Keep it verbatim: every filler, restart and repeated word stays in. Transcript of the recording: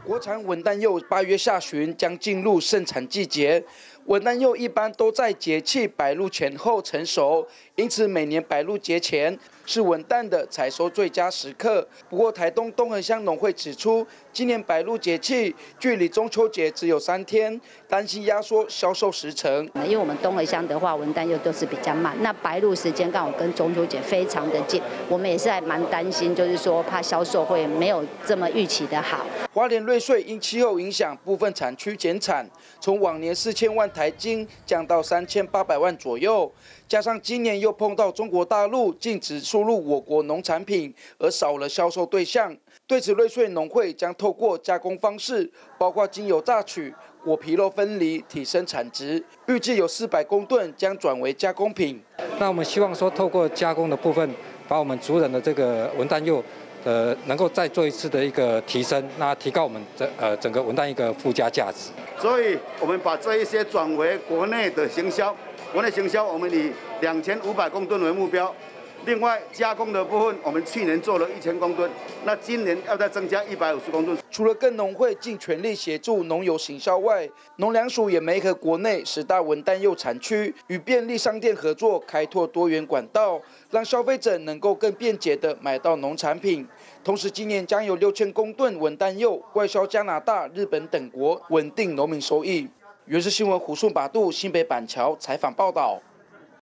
国产文旦柚八月下旬将进入盛产季节，文旦柚一般都在节气白露前后成熟，因此每年白露节前是文旦的采收最佳时刻。不过，台东东横乡农会指出，今年白露节气距离中秋节只有三天，担心压缩销售时程。 因为我们东横乡的话，文旦柚都是比较慢，那白露时间刚好跟中秋节非常的近，我们也是还蛮担心，就是说怕销售会没有这么预期的好。 花莲瑞穗因气候影响，部分产区减产，从往年四千万台斤降到三千八百万左右。加上今年又碰到中国大陆禁止输入我国农产品，而少了销售对象。对此，瑞穗农会将透过加工方式，包括精油榨取、果皮肉分离，提升产值。预计有四百公吨将转为加工品。 那我们希望说，透过加工的部分，把我们族人的这个文旦柚。呃，能够再做一次的一个提升，那提高我们整呃整个文旦一个附加价值。 所以，我们把这一些转为国内的行销，国内行销我们以两千五百公吨为目标。另外，加工的部分，我们去年做了一千公吨，那今年要再增加一百五十公吨。 除了跟农会尽全力协助农友行销外，农粮署也媒合国内十大文旦柚产区，与便利商店合作，开拓多元管道，让消费者能够更便捷地买到农产品。同时，今年将有六千公吨文旦柚外销加拿大、日本等国，稳定农民收益。原视新闻胡顺把度新北板桥采访报道。